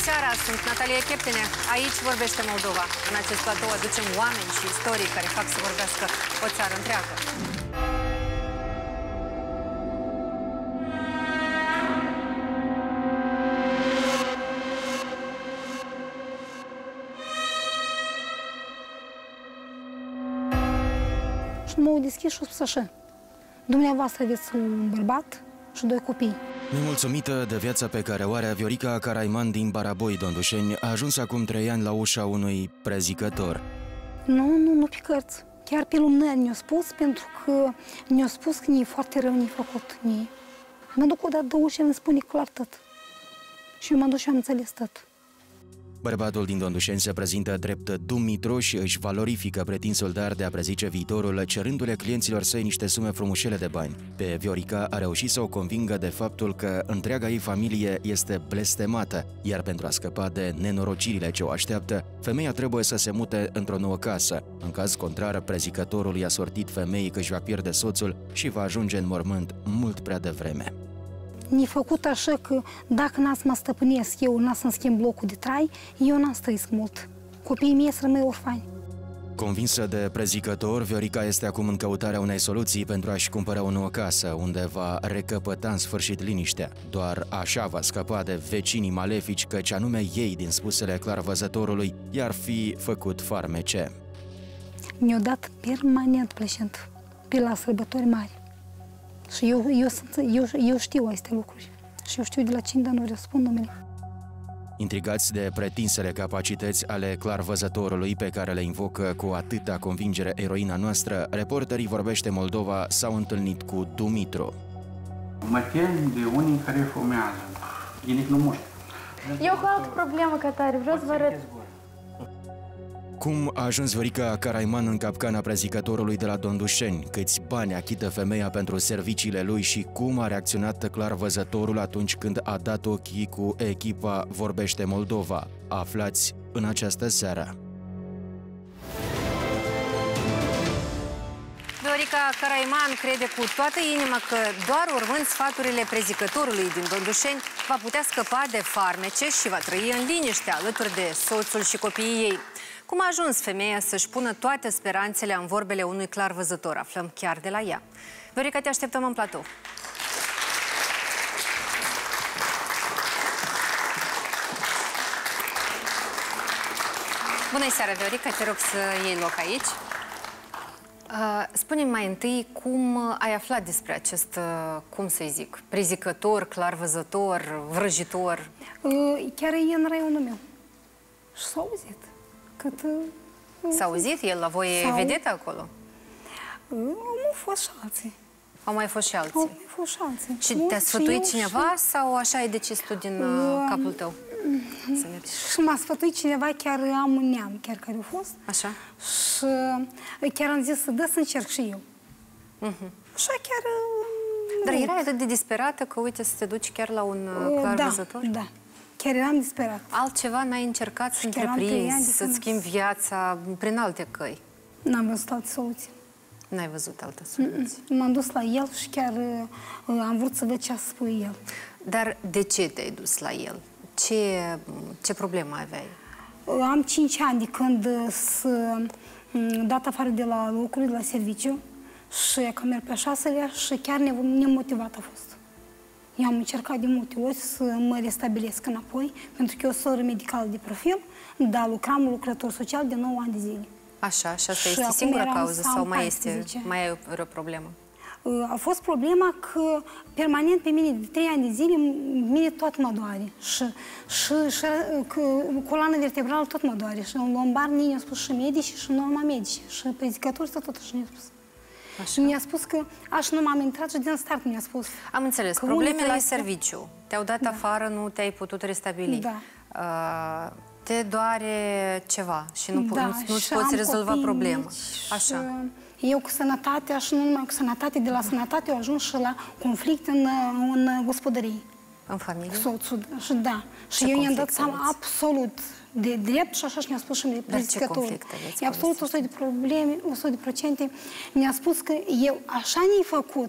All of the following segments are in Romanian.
seara, sunt Natalia Cheptene. Aici vorbește Moldova. În acest platou aducem oameni și istorii care fac să vorbească o țară întreagă. Și m-au deschis și au spus așa: dumneavoastră aveți un bărbat și 2 copii. Nemulțumită de viața pe care o are, Viorica Caraiman din Baraboi, Dondușeni, a ajuns acum 3 ani la ușa unui prezicător. Nu pe cărți. Chiar pe lumânări ne-au spus, pentru că ne-au spus că ne-e foarte rău, ne-e făcut. Mă duc o dată de ușă, îmi spune clar tot. Și eu mă duc și am înțeles tot. Bărbatul din Dondușeni se prezintă drept Dumitru și își valorifică pretinsul dar de a prezice viitorul, cerându-le clienților săi niște sume frumușele de bani. Pe Viorica a reușit să o convingă de faptul că întreaga ei familie este blestemată, iar pentru a scăpa de nenorocirile ce o așteaptă, femeia trebuie să se mute într-o nouă casă. În caz contrar, prezicătorul i-a sortit femeii că își va pierde soțul și va ajunge în mormânt mult prea devreme. Ne-a făcut așa că dacă n-am să mă stăpânesc eu, n-am să-mi schimb locul de trai, eu n-am să trăiesc mult. Copiii mei să rămâi orfani. Convinsă de prezicător, Viorica este acum în căutarea unei soluții pentru a-și cumpăra o nouă casă, unde va recăpăta în sfârșit liniștea. Doar așa va scăpa de vecinii malefici, căci anume ei, din spusele clarvăzătorului, i-ar fi făcut farmece. Ne-au dat permanent plăcent pe la sărbători mari. Și eu știu aceste lucruri. Și eu știu de la cine, dar nu vreau să spun numele. Intrigați de pretinsele capacități ale clarvăzătorului pe care le invocă cu atâta convingere eroina noastră, reporterii Vorbește Moldova s-au întâlnit cu Dumitru. Mă tem de unii care fumează. Ei nu muști. Eu cu altă problemă, ca tare, vreau să vă arăt. Cum a ajuns Viorica Caraiman în capcana prezicătorului de la Dondușeni? Câți bani achită femeia pentru serviciile lui și cum a reacționat clarvăzătorul atunci când a dat ochii cu echipa Vorbește Moldova? Aflați în această seară. Viorica Caraiman crede cu toată inima că doar urmând sfaturile prezicătorului din Dondușeni va putea scăpa de farmece și va trăi în liniște alături de soțul și copiii ei. Cum a ajuns femeia să-și pună toate speranțele în vorbele unui clarvăzător? Aflăm chiar de la ea. Viorica, te așteptăm în platou. Bună seara, Viorica, te rog să iei loc aici. Spune-mi mai întâi cum ai aflat despre acest, cum să-i zic, prezicător, clarvăzător, vrăjitor? Chiar e în raionul meu. Și s-a auzit. S-a auzit? El la voi e vedetă acolo? Au fost și alții. Au mai fost și alții? Au mai fost și alții. Și te-a sfătuit cineva sau așa ai decis tu din capul tău? Și m-a sfătuit cineva, chiar am un neam, chiar care a fost. Așa? Și chiar am zis să dă să încerc și eu. Așa chiar... Dar erai atât de disperată că, uite, să te duci chiar la un clarvăzător? Da. Chiar eram disperat. Altceva n-ai încercat să întreprinzi, să-ți schimbi viața prin alte căi? N-am văzut alte soluții. N-ai văzut alte soluții? M-am dus la el și chiar am vrut să văd ce a spus el. Dar de ce te-ai dus la el? Ce problemă aveai? Am 5 ani de când s-a dat afară de la lucruri, de la serviciu, și că merg pe a 6-lea și chiar nemotivat a fost. Eu am încercat de multe ori să mă restabilesc înapoi, pentru că eu sunt medicală de profil, dar lucram lucrător social de 9 ani de zile. Așa, și asta este singura cauză sau mai ai o problemă? A fost problema că permanent pe mine, de 3 ani de zile, mine tot mă doare. Și coloana vertebrală tot mă doare. Și în lombar ne-au spus și medici și în urma medici. Și prezicătorul tot așa ne-a spus. Și mi-a spus că așa nu m-am intrat și din start mi-a spus. Am înțeles. Probleme la serviciu. Te-au dat afară, nu te-ai putut restabili. Da. Te doare ceva și nu-ți poți rezolva problema. Așa. Eu cu sănătatea și nu numai cu sănătate, de la sănătate eu ajung și la conflict în gospodărie. În familie? Soțul, și da. Și eu i-am dat seama absolut de drept și așa și mi-a spus și prezicătorul. E absolut 100%. Mi-a spus că eu așa ne-ai făcut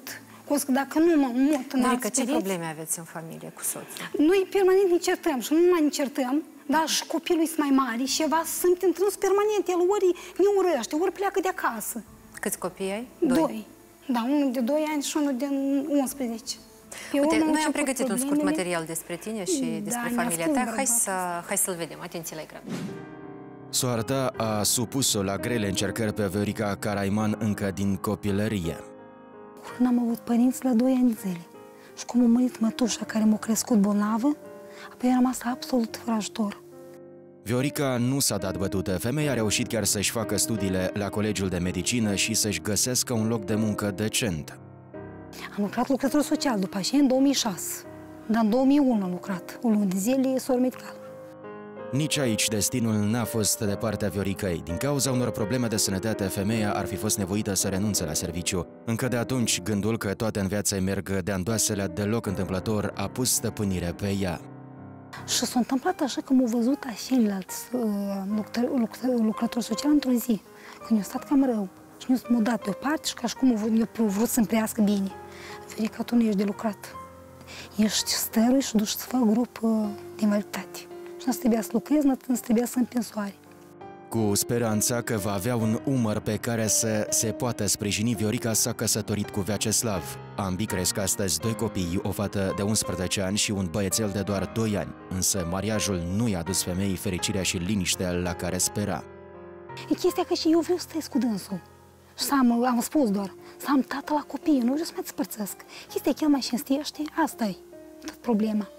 că dacă nu mă mut în alți ce pereți... probleme aveți în familie cu soțul? Noi permanent ne certăm și nu numai ne certăm, dar și copilul este mai mare și ceva suntem într-un permanent. El ori ne urăște, ori pleacă de acasă. Câți copii ai? Doi. Da, unul de 2 ani și unul de 11. Uite, noi am pregătit un scurt material despre tine și despre familia ta. Hai să-l vedem. Atenție la ecran. Soarta a supus-o la grele încercări pe Viorica Caraiman încă din copilărie. N-am avut părinți la 2 ani de zile. Și cum a murit mătușa care m-a crescut bolnavă, apoi a rămas absolut fără ajutor. Viorica nu s-a dat bătută. Femeia a reușit chiar să-și facă studiile la Colegiul de Medicină și să-și găsească un loc de muncă decent. Am lucrat lucrător social după aceea în 2006, dar în 2001 am lucrat, o lună de zile, soră medicală. Nici aici destinul n-a fost de partea Vioricăi. Din cauza unor probleme de sănătate, femeia ar fi fost nevoită să renunțe la serviciu. Încă de atunci, gândul că toate în viață îi merg de-a îndoaselea deloc întâmplător a pus stăpânire pe ea. Și s-a întâmplat așa că m-au văzut ceilalți lucrători sociali într-o zi, când i-a stat cam rău. Și mi-a dat deoparte și ca și cum eu vrut să-mi prească bine. Viorica, tu nu ești de lucrat. Ești stărui și duci să fac grup de invaliditate. Și nu trebuia să lucrezi, nu trebuia să îmi pensoare. Cu speranța că va avea un umăr pe care să se poată sprijini, Viorica s-a căsătorit cu Vyacheslav. Ambii cresc astăzi 2 copii, o fată de 11 ani și un băiețel de doar 2 ani. Însă mariajul nu i-a adus femeii fericirea și liniștea la care spera. E chestia că și eu vreau să trăiesc cu dânsul. Și am spus doar, să am tată la copii, nu vreau să mai despărțesc. Chestia că el mai cinstește, asta e tot problema.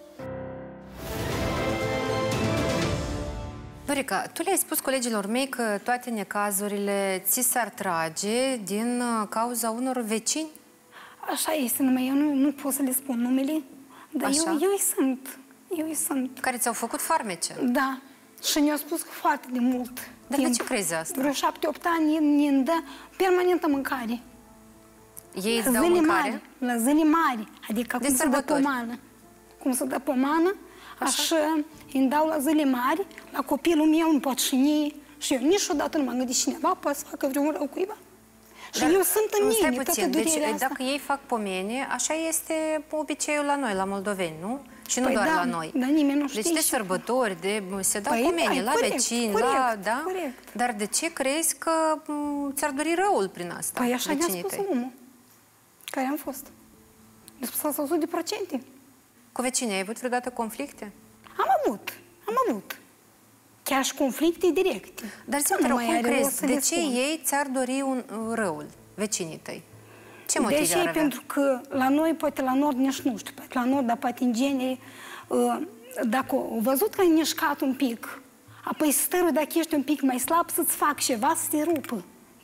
Viorica, tu le-ai spus colegilor mei că toate necazurile ți s-ar trage din cauza unor vecini? Așa este, numai eu nu pot să le spun numele, dar eu îi sunt. Care ți-au făcut farmece? Da, și ne-au spus că foarte de mult. Dar de ce crezi asta? Vreo 7-8 ani ne dă permanentă mâncare. Ei îți dau mâncare? La zile mari, adică cum se dă pomană. Cum se dă pomană, așa îmi dau la zile mari, la copilul meu în pătrșinie și eu niciodată nu m-am gândit cineva poate să facă vreun rău cuiva. Și eu sunt în mine, toată durerea asta. Dacă ei fac pomene, așa este obiceiul la noi, la moldoveni, nu? Și nu doar la noi. Dar nimeni nu știe. Deci de sărbători, se dau pomene la vecini, da? Dar de ce crezi că ți-ar dori răul prin asta? Păi așa ne-a spus omul care am fost. Ne-a spus asta 100%. Cu vecinii ai avut vreodată conflicte? Am avut. Chiar și conflicte directe. Dar zi-mi, te rog, cum crezi? De ce ei ți-ar dori răul, vecinii tăi? Ce motive ar avea? Pentru că la noi, poate la nord, nici nu știu, poate la nord, dar poate în genere, dacă au văzut că ai mișcat un pic, apoi stărul, dacă ești un pic mai slab, să-ți fac ceva, să te rupă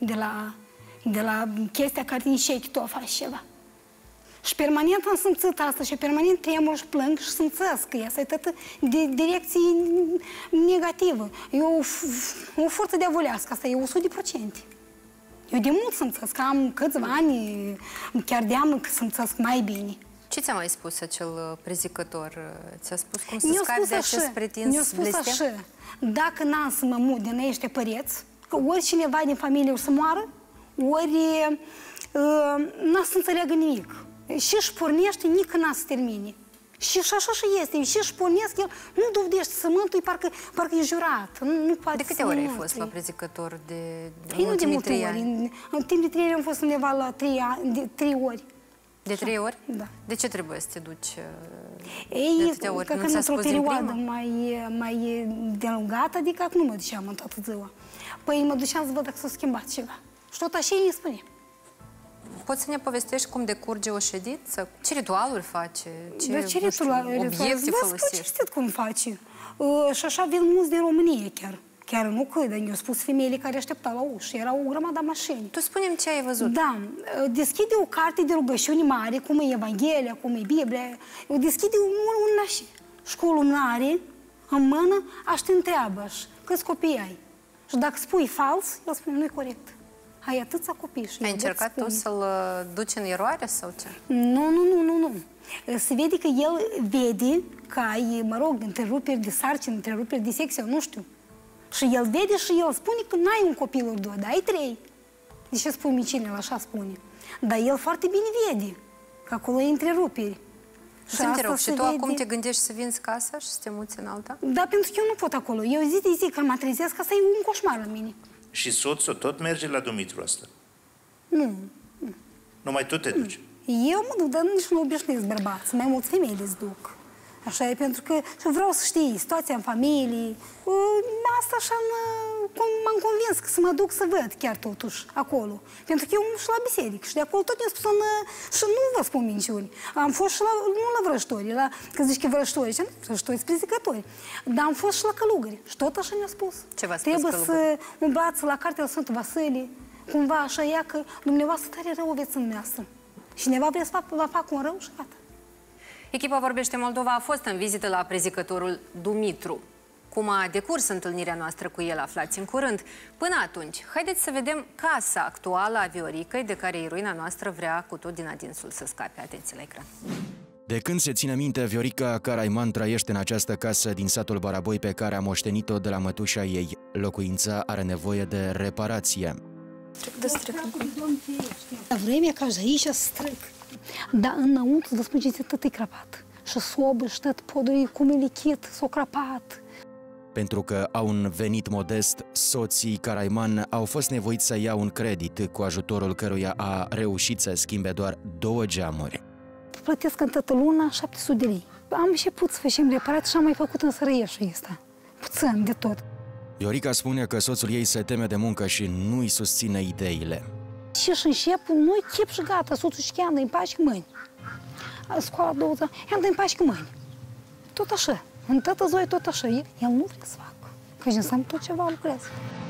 de la chestia care din șechi tu faci ceva. Și permanent am simțit asta și permanent tremur și plâng și simțesc că asta e tot de direcție negativă. E o forță diavolească, asta e 100%. Eu de mult simțesc, că am câțiva ani, chiar de am că simțesc mai bine. Ce ți-a mai spus acel prezicător? Ți-a spus cum să scapi de acest pretins blestem? Mi-a spus așa, dacă n-am să mă mut din ăștia păreți, că ori cineva din familie o să moară, ori n-a să înțeleagă nimic. Și-și pornește, nici n-a să termine. Și așa și este. Și-și pornesc, el nu dovedește să mântui, parcă e jurat. Nu poate. De câte ori ai fost la prezicător în ultimii 3 ani? În timp de 3 ani am fost undeva la 3 ori. De 3 ori? Da. De ce trebuie să te duci de atâtea ori? Că într-o perioadă mai delungată, adică acum nu mă duceam în toată ziua. Păi mă duceam să văd dacă s-a schimbat ceva. Și tot așa îi spune. Poți să ne povestești cum decurge o ședință? Ce ritualuri face? Ce obiecte folosești? Știți cum face. Și așa vin mulți din România chiar. Chiar nu cât, dar ne-au spus femeile care așteptau la ușă. Era o grămadă mașini. Tu spune-mi ce ai văzut. Da. Deschide o carte de rugăciuni mare, cum e Evanghelia, cum e Biblia. O deschide un așa. Școlul mare, în mână, aș te întreabă câți copii ai. Și dacă spui fals, el spune, nu-i corect. Ai atâția copii. Ai încercat tu să-l duci în eroare sau ce? Nu. Se vede că el vede că ai, mă rog, întreruperi de sarcină, întreruperi de sex, eu nu știu. Și el vede și el spune că n-ai un copil ori 2, dar ai 3. De ce spui micinele, așa spune. Dar el foarte bine vede. Că acolo e întreruperi. Să-mi te rog, și tu acum te gândești să vinzi casa și să te muți în alta? Da, pentru că eu nu pot acolo. Eu zi de zi când mă trezesc, asta e un coșmar la mine. Și soțul tot merge la Dumitru asta? Nu. Numai tu te duci? Eu mă duc, dar nici nu obișnuiesc bărbați. Mai mulți femei le duc. Așa e, pentru că vreau să știi situația în familie. Asta așa m-am convins că să mă duc să văd chiar totuși acolo. Pentru că eu și la biserică și de acolo tot mi-a spus și nu vă spun minciuni. Am fost și nu la vrăjtori, că zici că vrăjtori, vrăjtori sunt prezicători. Dar am fost și la călugări și tot așa mi-a spus. Ce v-a spus Trebuie călugări? să umblați la cartea Sfântul Vasile, cumva așa ea că dumneavoastră tare rău aveți în noastră. Și cineva vrea să vă facă un rău și gata. Echipa Vorbește Moldova a fost în vizită la prezicătorul Dumitru. Cum a decurs întâlnirea noastră cu el, aflați în curând. Până atunci, haideți să vedem casa actuală a Vioricăi, de care eroina noastră vrea cu tot din adinsul să scape. Atenție la ecran. De când se ține minte, Viorica Caraiman trăiește în această casă din satul Baraboi pe care a moștenit-o de la mătușa ei. Locuința are nevoie de reparație. La vremea ca și aici să trec. Dar înăuntru, vă spun ce tot e crăpat. Și sobă, și tot podul cum e lichid, s-o crăpat. Pentru că au un venit modest, soții Caraiman au fost nevoiți să ia un credit, cu ajutorul căruia a reușit să schimbe doar 2 geamuri. Plătesc în toată luna 700 de lei. Am început să facem reparații și am mai făcut în sărăieșul ăsta. Puțin de tot. Viorica spune că soțul ei se teme de muncă și nu îi susține ideile. Și încep, nu-i chip și gata, soțul și chiar îmi pași mâini. Scoala 20, i-am dă-mi pași mâini. Tot așa. În toată zoie tot așa. El nu vrea să facă. Că înseamnă tot ceva lucrează.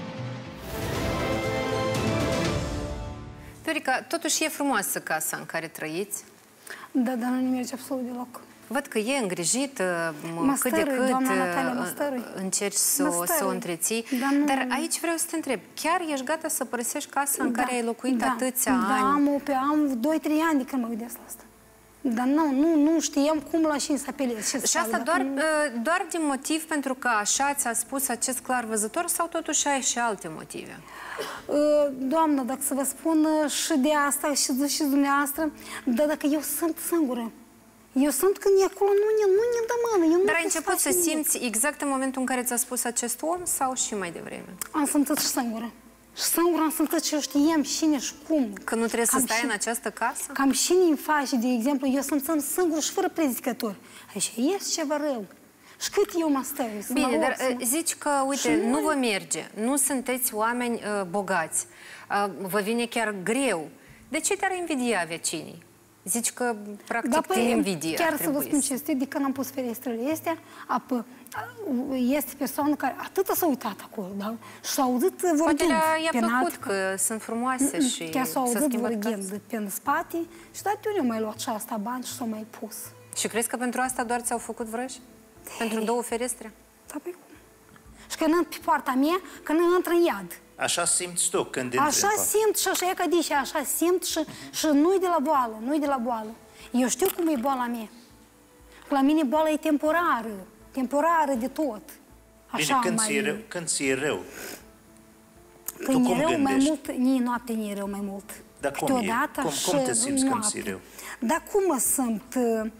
Viorica, totuși e frumoasă casa în care trăiți. Da, dar nu ne merge absolut deloc. Văd că e îngrijită, cât de cât încerci să o întreții. Dar aici vreau să te întreb, chiar ești gata să părăsești casa în care ai locuit atâția ani? Da, am 2-3 ani de când mă gândesc la asta. Dar nu știam cum la cine să apelez. Și asta doar din motiv pentru că așa ți-a spus acest clarvăzător sau totuși ai și alte motive? Doamnă, dacă să vă spun și de asta și dumneavoastră, dar dacă eu sunt singură. Eu sunt când e acolo, nu ne dă mână. Dar ai început să simți exact în momentul în care ți-a spus acest om sau și mai devreme? Am simțit și singură. Și singură am simțit și eu știam cine și cum. Că nu trebuie să stai în această casă? Cam cine îmi face, de exemplu, eu sunt singur și fără prezicător. Aici este ceva rău. Și cât eu mă stau? Bine, dar zici că, uite, nu vă merge. Nu sunteți oameni bogați. Vă vine chiar greu. De ce te-ar invidia vecinii? Zici că, practic, din invidie chiar să vă spun ce este, de când am pus ferestrele astea, este persoană care atât s-a uitat acolo, da? Și s-a auzit vorbind. Poate i-a plăcut că sunt frumoase și chiar s-a auzit vorbind pe spate și de eu mai luat și asta bani și s-a mai pus. Și crezi că pentru asta doar ți-au făcut vrăji? Pentru 2 ferestre? Da, pe cum? Și când intră pe poarta mea, când intră în iad. Așa simți tu când intri așa simt și așa e ca dice, așa simt și nu-i de la boală, nu-i de la boală. Eu știu cum e boala mea. La mine boala e temporară de tot. Așa. Bine, când ți-e rău, când e rău mai mult, nici noapte nu e rău mai mult. Dar cum e? Cum te simți când ți-e rău? Dar cum mă simt?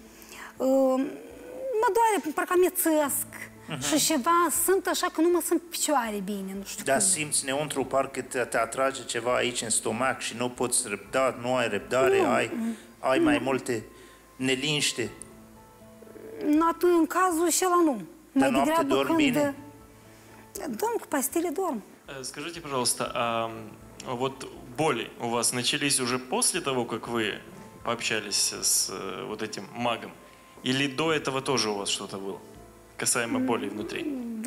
Mă doare, parcă mi-e țăsc. Și ceva, sunt așa că nu mă simt picioare bine, nu știu. Dar simți neuntru, parcă te atrage ceva aici în stomac și nu poți răbda, nu ai răbdare, ai mai multe neliniște. În cazul ăla nu. Dar noapte dormi bine? Dorm cu pastile, dorm. Скажите, пожалуйста, а вот боли у вас начались уже после того, как вы пообщались с вот этим магом? Или до этого тоже у вас что-то было? Касаемо боли внутри.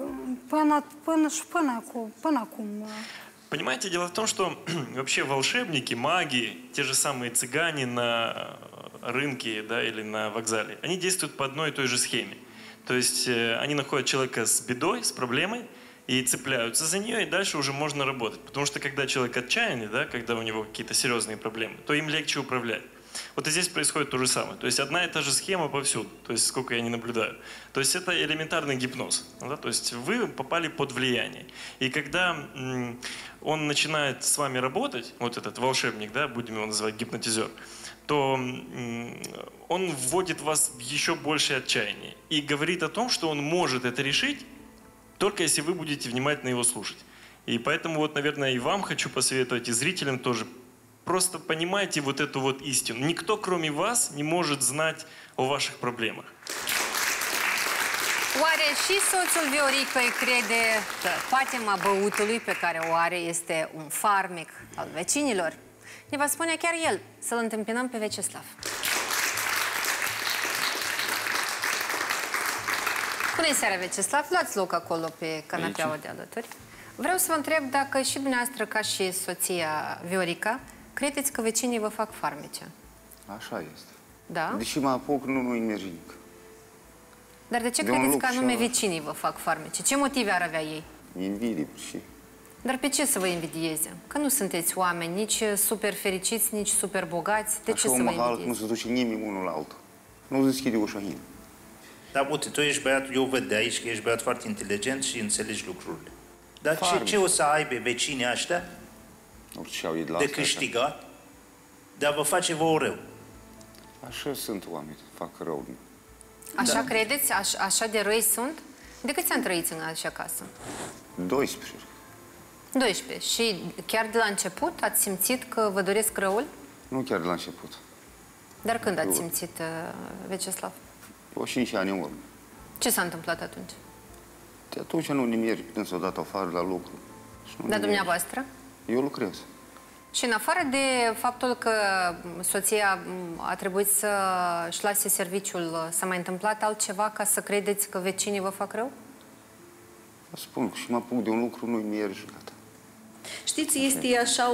Пână acum. Понимаете, дело в том, что вообще волшебники, маги, те же самые цыгане на рынке, да, или на вокзале, они действуют по одной и той же схеме. То есть они находят человека с бедой, с проблемой, и цепляются за нее, и дальше уже можно работать. Потому что когда человек отчаянный, да, когда у него какие-то серьезные проблемы, то им легче управлять. Вот и здесь происходит то же самое. То есть одна и та же схема повсюду, то есть сколько я не наблюдаю. То есть это элементарный гипноз. Да? То есть вы попали под влияние. И когда он начинает с вами работать, вот этот волшебник, да, будем его называть гипнотизер, то он вводит вас в еще большее отчаяние и говорит о том, что он может это решить, только если вы будете внимательно его слушать. И поэтому, вот, наверное, и вам хочу посоветовать, и зрителям тоже, просто понимайте вот эту вот истину. Никто, кроме вас, не может знать о ваших проблемах. Oare și soțul Vioricăi crede că patima băutului pe care o are este un farmec al vecinilor? Ne va spune chiar el. Să-l întâmpinăm pe Veceslav. Bună seara, Veceslav. Luați loc acolo pe canapeaua de alături. Vreau să vă întreb dacă și dumneavoastră, ca și soția Viorica, credeți că vecinii vă fac farmece? Așa este. Da? Deși mă apuc, nu-i merge nimic. Dar de ce credeți că anume vecinii vă fac farmece? Ce motive ar avea ei? Invidii și... Dar pe ce să vă invidieze? Că nu sunteți oameni nici super fericiți, nici super bogați. De ce să vă invidieze? Nu se duce nimeni unul la altul. Nu deschide ușa nimeni. Dar uite, tu ești băiat, eu văd de aici că ești băiat foarte inteligent și înțelegi lucrurile. Dar ce o să aibă vecinii ăștia de câștigat, dar vă face vouă rău? Așa sunt oameni, fac rău. Așa credeți? Așa de răi sunt? De câți ani trăiți în așa casă? 12. 12. Și chiar de la început ați simțit că vă doresc răul? Nu chiar de la început. Dar când ați simțit, Veceslav? O 5 ani în urmă. Ce s-a întâmplat atunci? De atunci nu ne mergi până s-o dat afară la lucru. Dar dumneavoastră? Eu lucrez. Și în afară de faptul că soția a trebuit să-și lase serviciul, s-a mai întâmplat altceva ca să credeți că vecinii vă fac rău? Vă spun că și mă apuc de un lucru, nu-i merge, gata. Știți, este așa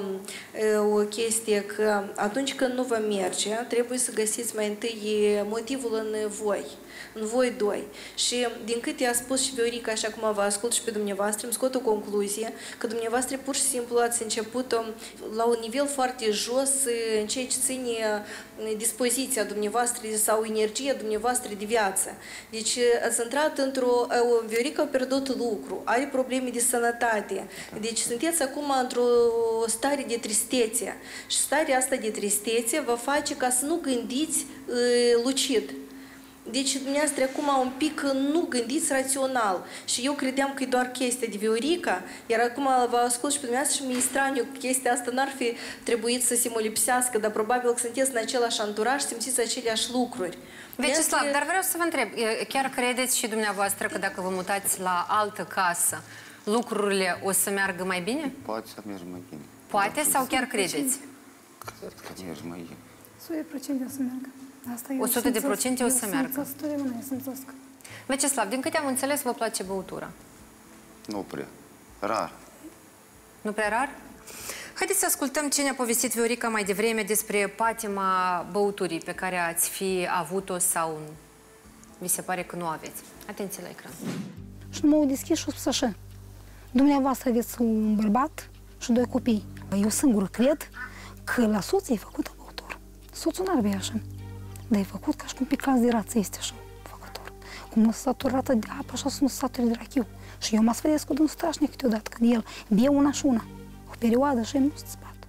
o chestie că atunci când nu vă merge, trebuie să găsiți mai întâi motivul în voi doi. Și din câte a spus și Viorica, așa cum vă ascult și pe dumneavoastră, îmi scot o concluzie că dumneavoastră pur și simplu ați început la un nivel foarte jos în ceea ce ține dispoziția dumneavoastră sau energia dumneavoastră de viață. Deci ați intrat într-o... Viorica a pierdut lucru, are probleme de sănătate. Deci sunteți acum într-o stare de tristețe. Și starea asta de tristețe vă face ca să nu gândiți lucid. Deci, dumneavoastră, acum un pic nu gândiți rațional. Și eu credeam că e doar chestia de Viorica, iar acum vă ascult și pe dumneavoastră și mi-e straniu că chestia asta n-ar fi trebuit să se mă lipsească, dar probabil că sunteți în același anturaj și simțiți aceleași lucruri. Veceslav, dar vreau să vă întreb, chiar credeți și dumneavoastră că dacă vă mutați la altă casă, lucrurile o să meargă mai bine? Poate să meargă mai bine. Poate sau chiar credeți? Cred că merge mai bine. 100% o să meargă. 100% o să meargă. Sunt Veceslav, din câte am înțeles, vă place băutura? Nu prea. Rar. Nu prea rar? Haideți să ascultăm ce ne-a povestit Viorica mai devreme despre patima băuturii pe care ați fi avut-o sau vi se pare că nu aveți. Atenție la ecran. Și nu m-au deschis și au spus așa: dumneavoastră aveți un bărbat și 2 copii. Eu singură cred că la soț e făcută băutură. Soțul n-ar avea așa. Dar e făcut ca și cum piclați de rață este așa făcător. Cum nu se saturată de apă, așa să nu se saturi de rachiu. Și eu mă sfăresc cu un strașnic câteodată, când el bie una și una. O perioadă și nu se spată.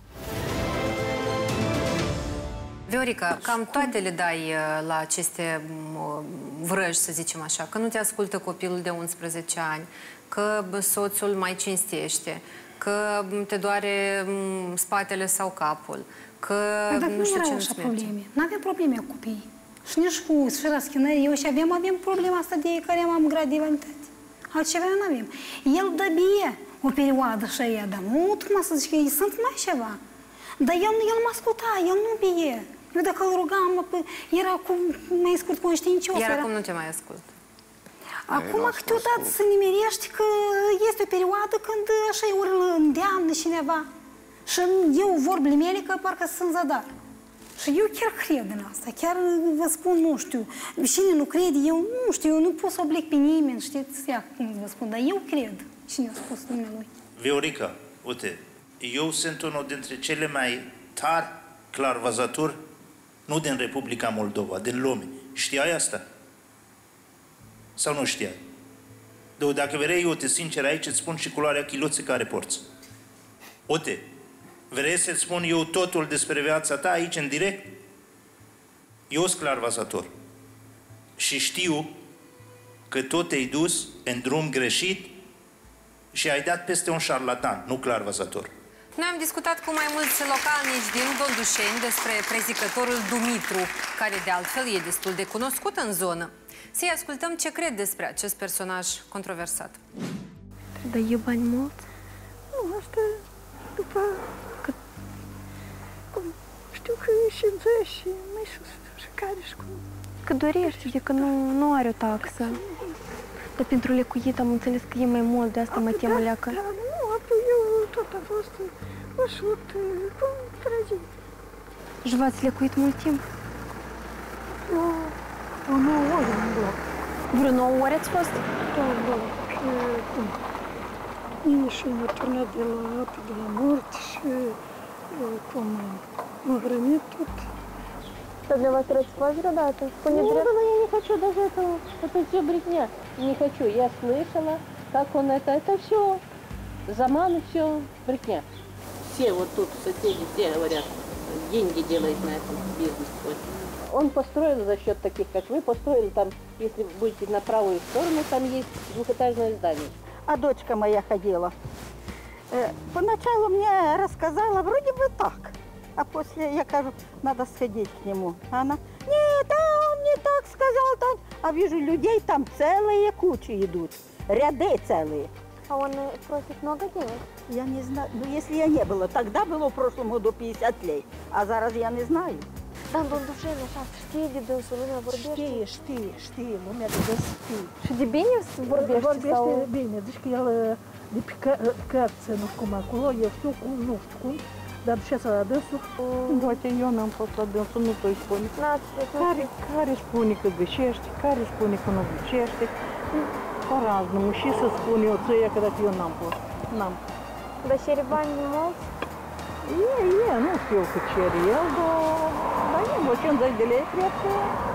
Viorica, cam toate le dai la aceste vrăji, să zicem așa, că nu te ascultă copilul de 11 ani, că soțul mai cinstește, că te doare spatele sau capul, că nu știu ce nu-ți merge. Nu avem probleme cu copiii. Și nici cu sfera schinării. Eu și avem problema asta de care am grad de validitate. Altceva nu avem. El dă bie o perioadă și ea, dar nu cum să zic că ei sunt mai ceva. Dar el mă asculta, el nu bie. Eu dacă îl rugam, era mai scurt conștiincios. Iar acum nu te mai ascult. Acum câteodată se nimerește că este o perioadă când așa ori îl îndeamnă cineva. Și eu vorbele mele că parcă sunt zadar. Și eu chiar cred în asta. Chiar vă spun, nu știu, cine nu crede, eu nu știu, eu nu pot să oblic pe nimeni, știți, cum vă spun, dar eu cred cine a spus dumnealui. Viorica, uite, eu sunt unul dintre cele mai tari clarvăzături nu din Republica Moldova, din lume. Știai asta? Sau nu știai? Dacă vrei, uite, sincer, aici îți spun și culoarea chiloței care porți. Uite, vrei să-ți spun eu totul despre viața ta aici, în direct? Eu sunt clarvazator. Și știu că tu te-ai dus în drum greșit și ai dat peste un șarlatan, nu clarvazator. Noi am discutat cu mai mulți localnici din Dondușeni despre prezicătorul Dumitru, care de altfel e destul de cunoscut în zonă. Să-i ascultăm ce cred despre acest personaj controversat. Trebuie dai bani mulți? Nu, asta după că știu că e 50 și mai sus, și care și cum. Că dorește, adică nu are o taxă. Dar pentru lecuit am înțeles că e mai mult, de asta mă tem leacă. Da, nu, eu tot a fost 100, cum trăgit. Și v-ați lecuit mult timp? O 9 ore în bloc. Vreo 9 ore ați fost? Da, da. Și m-a turnat de la apă, de la mort și cum m-a hrănit tot. Dar dumneavoastră ați fost vreodată? Нет, я не хочу даже этого. Это все брехня. Не хочу. Я слышала, как он это все. Заман, все брехня. Все вот тут соседи, все говорят, деньги делает на этом бизнес свой. Он построил за счет таких, как вы, построил там, если будете на правую сторону, там есть двухэтажное здание. А дочка моя ходила. Поначалу мне рассказала вроде бы так. А после я говорю, надо сходить к нему. А она, нет, он не так сказал, так. А вижу, людей там целые кучи идут, ряды целые. А он просит много денег? Я не знаю, ну если я не была, тогда было в прошлом году 50 лей, а зараз я не знаю. Dar în Dondușeni, așa, știe de dânsul, lumea vorbește? Știe, lumea de dânsul știe. Și de bine vorbește? Vorbește bine, deci că el de pe cărță, nu știu cum acolo, eu știu cum, nu știu cum. Dar duceți la dânsul? Uite, eu n-am fost la dânsul, nu tu-i spune. Care spune că găsește, care spune că nu găsește. По-разному. Și să spun eu țăia că dacă eu n-am fost. N-am. Dar cere bani mulți? Nu știu cât cere el, dar e vreo 50 de lei, cred că...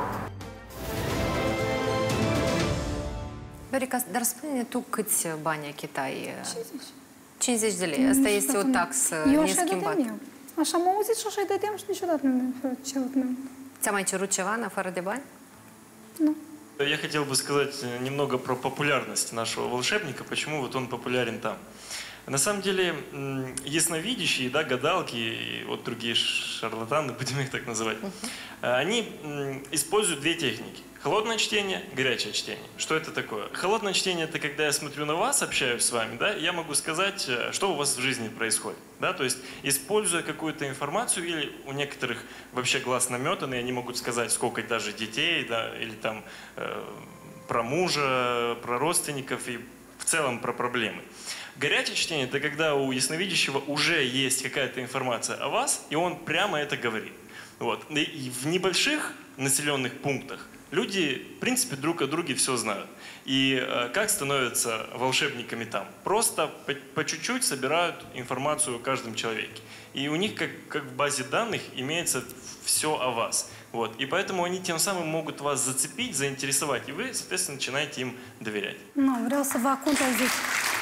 Viorica, dar spune-ne tu câți bani achitai? 50. 50 de lei. Asta este o taxă neschimbată. Așa am auzit și așa-i dădeam și niciodată nu mi-a cerut mai mult. Ți-a mai cerut ceva în afară de bani? Nu. Я хотел бы сказать немного про популярность нашего волшебника, почему вот он популярен там. На самом деле, ясновидящие, да, гадалки и вот другие шарлатаны, будем их так называть, они используют две техники. Холодное чтение, горячее чтение. Что это такое? Холодное чтение – это когда я смотрю на вас, общаюсь с вами, да, я могу сказать, что у вас в жизни происходит. Да? То есть, используя какую-то информацию, или у некоторых вообще глаз наметанный, они могут сказать, сколько даже детей, да, или там про мужа, про родственников и в целом про проблемы. Горячее чтение – это когда у ясновидящего уже есть какая-то информация о вас, и он прямо это говорит. Вот. И в небольших населенных пунктах люди, в принципе, друг о друге все знают. И как становятся волшебниками там? Просто по чуть-чуть собирают информацию о каждом человеке. И у них, как в базе данных, имеется все о вас. Вот. И поэтому они тем самым могут вас зацепить, заинтересовать. И вы, соответственно, начинаете им доверять. Nu, vreau să vă contrazic.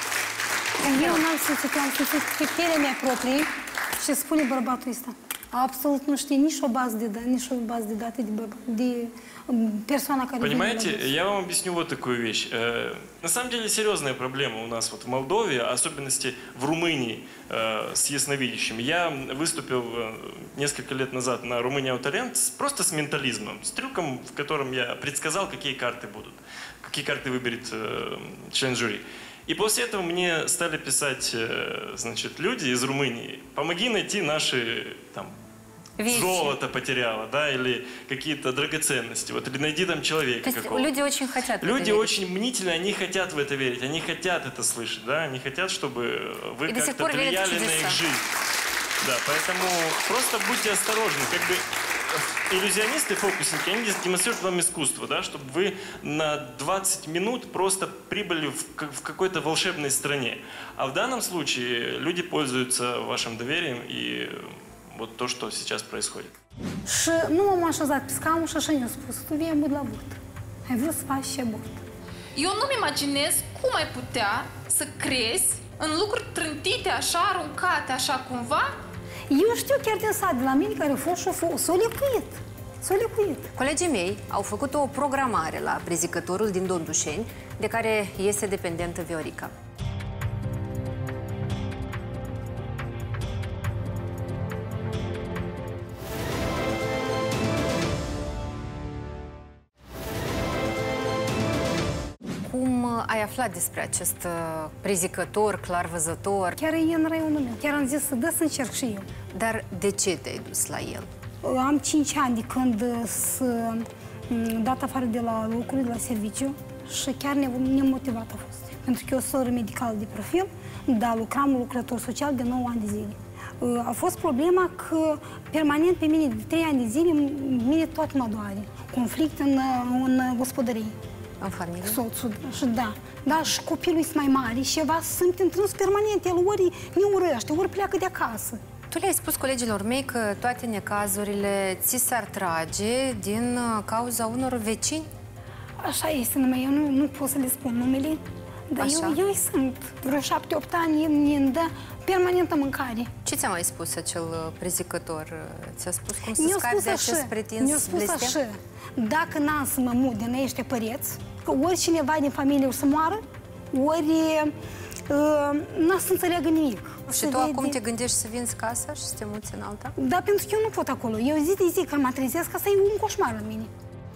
Eu n-am simțit, am simțit pe pielea mea proprie și spune bărbatul ăsta. Absolut nu știe nici o bază de date de персона, которая... Понимаете, я вам объясню вот такую вещь. На самом деле серьезная проблема у нас вот в Молдове, особенности в Румынии с ясновидящими. Я выступил несколько лет назад на Румыния Ауталент просто с ментализмом, с трюком, в котором я предсказал, какие карты будут, какие карты выберет член жюри. И после этого мне стали писать, значит, люди из Румынии: помоги найти наши там золото потеряла, да, или какие-то драгоценности, вот, или найди там человека какого-то. Люди очень хотят. Люди очень мнительны, они хотят в это верить, они хотят это слышать, да, они хотят, чтобы вы как-то влияли на их жизнь. Да, поэтому просто будьте осторожны, как бы. Иллюзионисты, фокусники, они демонстрируют вам искусство, да, чтобы вы на 20 минут просто прибыли в какой-то волшебной стране. А в данном случае люди пользуются вашим доверием и вот то, что сейчас происходит. Și nu m-am așezat pe scaun și așa ne-a spus, tu vei avut la vot. Ai vrut să faci și abort. Eu nu-mi imaginez cum ai putea să crezi în lucruri trântite, așa, aruncate, așa cumva. Eu știu chiar din sat de la mine care a fost și s-a lecuit. S-a lecuit. Colegii mei au făcut o programare la prezicătorul din Dondușeni, de care este dependentă Viorica. Cum ai aflat despre acest prezicător, clarvăzător? Chiar e în raionul meu. Chiar am zis să dă să încerc și eu. Dar de ce te-ai dus la el? Am 5 ani de când s-a dat afară de la lucru, de la serviciu și chiar nemotivat a fost. Pentru că eu sunt soră medicală de profil, dar lucram lucrător social de 9 ani de zile. A fost problema că permanent pe mine de 3 ani de zile, mine tot mă doare. Conflict în gospodărie. În familie? Soțul, și da, și copilul este mai mare și ceva sunt întâlnit permanent, el ori ne urăște, ori pleacă de acasă. Tu le-ai spus colegilor mei că toate necazurile ți s-ar trage din cauza unor vecini? Așa este, numai eu nu pot să le spun numele, dar eu sunt. Vreo 7-8 ani îmi dă permanentă mâncare. Ce ți-a mai spus acel prezicător? Ți-a spus cum să scapi de acest pretins blestem? Așa, dacă n-am să mă mut din ăștia păreți, că ori cineva din familie o să moară, ori n-a să înțeleagă nimic. Și tu acum te gândești să vinzi casa și să te muți în alta? Da, pentru că eu nu pot acolo. Eu zi de zi când mă trezesc, asta e un coșmar în mine.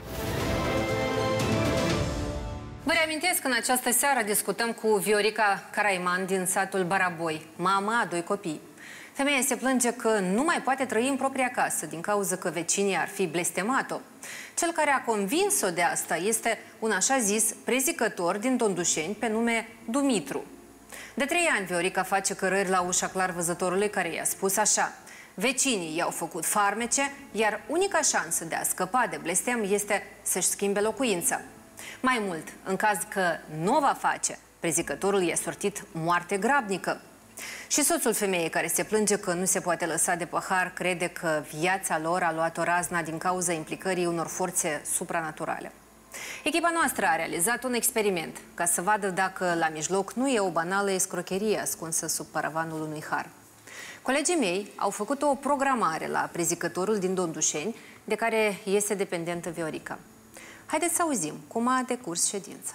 Vă reamintesc că în această seară discutăm cu Viorica Caraiman din satul Baraboi, mama a 2 copii. Femeia se plânge că nu mai poate trăi în propria casă din cauza că vecinii ar fi blestemat-o. Cel care a convins-o de asta este un așa zis prezicător din Dondușeni pe nume Dumitru. De 3 ani Viorica face cărări la ușa clarvăzătorului care i-a spus așa: vecinii i-au făcut farmece, iar unica șansă de a scăpa de blestem este să-și schimbe locuința. Mai mult, în caz că nu o va face, prezicătorul i-a sortit moarte grabnică. Și soțul femeii care se plânge că nu se poate lăsa de pahar crede că viața lor a luat o razna din cauza implicării unor forțe supranaturale. Echipa noastră a realizat un experiment ca să vadă dacă la mijloc nu e o banală escrocherie ascunsă sub paravanul unui har. Colegii mei au făcut o programare la prezicătorul din Dondușeni, de care este dependentă Viorica. Haideți să auzim cum a decurs ședința.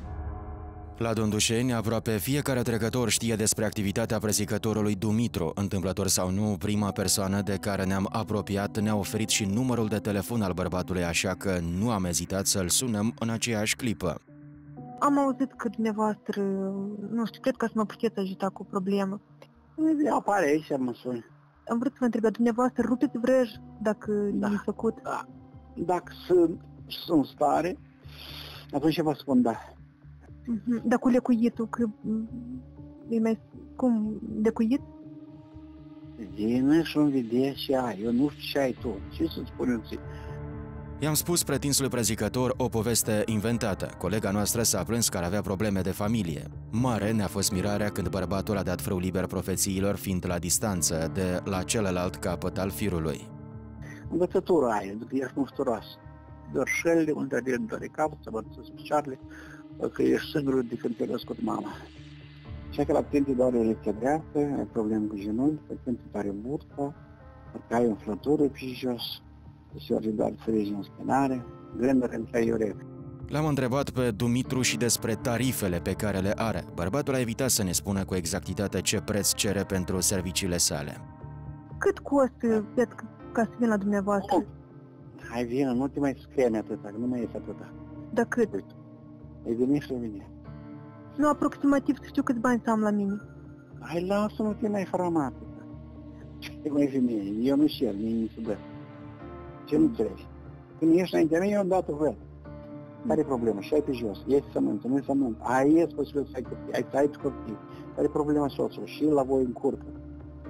La Dondușeni, aproape fiecare trecător știe despre activitatea prezicătorului Dumitru. Întâmplător sau nu, prima persoană de care ne-am apropiat ne-a oferit și numărul de telefon al bărbatului, așa că nu am ezitat să-l sunăm în aceeași clipă. Am auzit că dumneavoastră, nu știu, cred că să mă puteți ajuta cu o problemă. Apare aici, mă suni. Am vrut să vă întreb, dumneavoastră rupeți vrăj dacă i-a făcut? Da. Dacă sunt stare, atunci vă spun da. Dar cu lecuitul, că e mai... Cum? Lecuit? Vină și-mi vedea și ai. Eu nu știu ce ai tu. Ce să spun eu ție? I-am spus pretinsului prezicător o poveste inventată. Colega noastră s-a plâns că ar avea probleme de familie. Mare ne-a fost mirarea când bărbatul a dat frâu liber profețiilor, fiind la distanță de la celălalt capăt al firului. Învățătura aia, după ești mușturoasă. Dorșelele, unde de dore capul, să văd picioarele, că ești singurul de când te-a născut mama. Așa că la tine doare urețea dreaptă, ai probleme cu genunchi, pe când te tare burta, că ai umflătură pe jos, se ori doar frigi în spinare, gânduri între urechi. L-am întrebat pe Dumitru și despre tarifele pe care le are. Bărbatul a evitat să ne spună cu exactitate ce preț cere pentru serviciile sale. Cât costă ca să vin la dumneavoastră? Hai vină, nu te mai scrie atâta, că nu mai este atâta. Da cât? Ai venit și vine. Nu, aproximativ să știu câți bani să am la mine. Hai, lasă, nu te mai format. Ce mai femeie? Eu nu știu, mie se dă. Ce nu trebuie? Când ești înaintea mea, eu am dat-o văd. Care e problema? Și ai pe jos. Ești sămânță, nu-i sămânță. Ai posibil să ai copii, ai să ai copii. Care e problema soțului? Și la voi încurcă.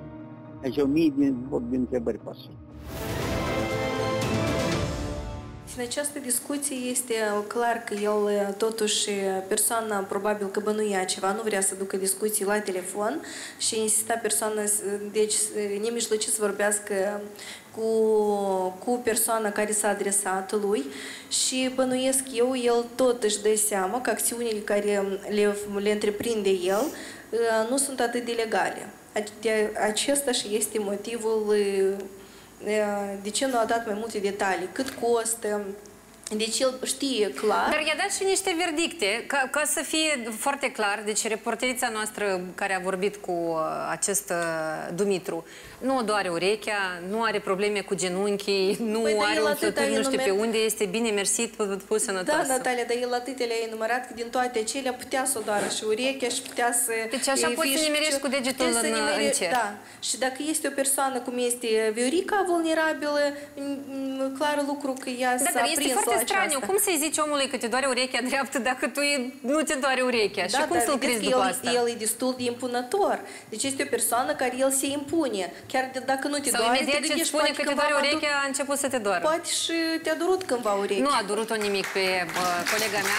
Aici 1000 de întrebări poate. în această discuție este clar că el, totuși, persoana probabil că bănuia ceva, nu vrea să ducă discuții la telefon și insista persoana, deci, nemijlocit să vorbească cu persoana care s-a adresat lui și bănuiesc eu, el tot își dă seama că acțiunile care le întreprinde el nu sunt atât de legale. Acesta și este motivul de ce nu a dat mai multe detalii, cât costă. Deci el știe clar. Dar i-a dat și niște verdicte, ca să fie foarte clar. Deci reporterița noastră care a vorbit cu acest Dumitru nu doare urechea, nu are probleme cu genunchii, nu are un flături nu știu pe unde, este bine mersit, pus sănătoasă. Da, Natalia, dar el atât le-a enumerat că din toate acelea putea să o doară și urechea și putea să... Deci așa poți să nimerești cu degetul în cer. Da, și dacă este o persoană cum este Viorica, vulnerabilă, clar lucru că ea s-a prins la aceasta. Este foarte straniu. Cum să-i zici omului că te doare urechea dreaptă dacă tu nu te doare urechea? Și cum să-l crezi după asta? El e destul de impunător. Deci este o persoană care el se impune. Chiar dacă nu te doare, sau imediat ce spune că te doare urechea, a început să te doară. Poate și te-a durut cândva urechea. Nu a durut-o nimic pe colega mea.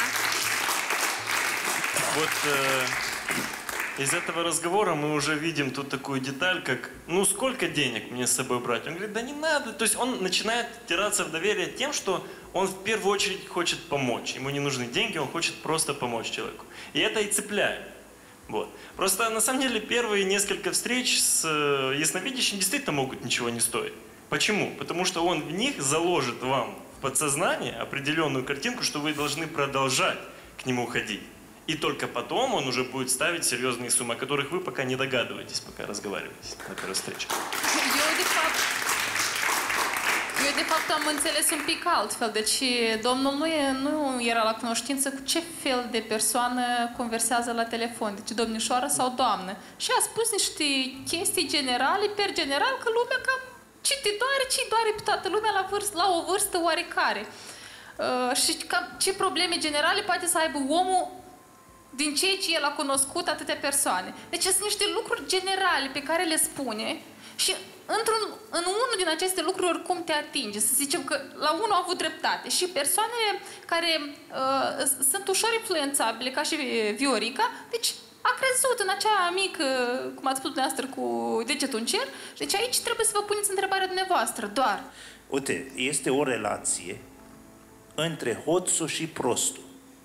Вот из этого разговора мы уже видим тут такую деталь, как, ну сколько денег мне с собой брать? Он говорит, да не надо. То есть он начинает втираться в доверие тем, что он в первую очередь хочет помочь. Ему не нужны деньги, он хочет просто помочь человеку. И это и цепляет. Вот. Просто на самом деле первые несколько встреч с ясновидящим действительно могут ничего не стоить. Почему? Потому что он в них заложит вам в подсознание определенную картинку, что вы должны продолжать к нему ходить. И только потом он уже будет ставить серьезные суммы, о которых вы пока не догадываетесь, пока разговариваете на первой встрече. Eu, de fapt, am înțeles un pic altfel. Deci, domnul nu era la cunoștință cu ce fel de persoană conversează la telefon. Deci, domnișoară sau doamnă. Și a spus niște chestii generale, per general, că lumea cam ce te doare, ce doare pe toată lumea la o vârstă oarecare. Și cam ce probleme generale poate să aibă omul din ceea ce el a cunoscut atâtea persoane. Deci, sunt niște lucruri generale pe care le spune și în unul din aceste lucruri oricum te atinge. Să zicem că la unul a avut dreptate. Și persoanele care sunt ușor influențabile, ca și Viorica, deci a crezut în acea mică, cum ați spus dumneavoastră, cu degetul în cer. Deci aici trebuie să vă puneți întrebarea dumneavoastră, doar. Uite, este o relație între hoțul și prostul.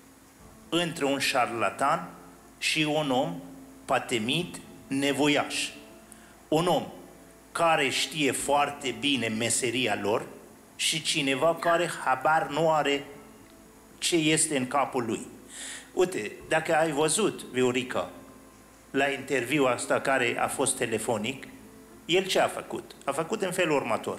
Între un șarlatan și un om patemit, nevoiaș. Un om care știe foarte bine meseria lor și cineva care habar nu are ce este în capul lui. Uite, dacă ai văzut, Viorica, la interviul asta care a fost telefonic, el ce a făcut? A făcut în felul următor.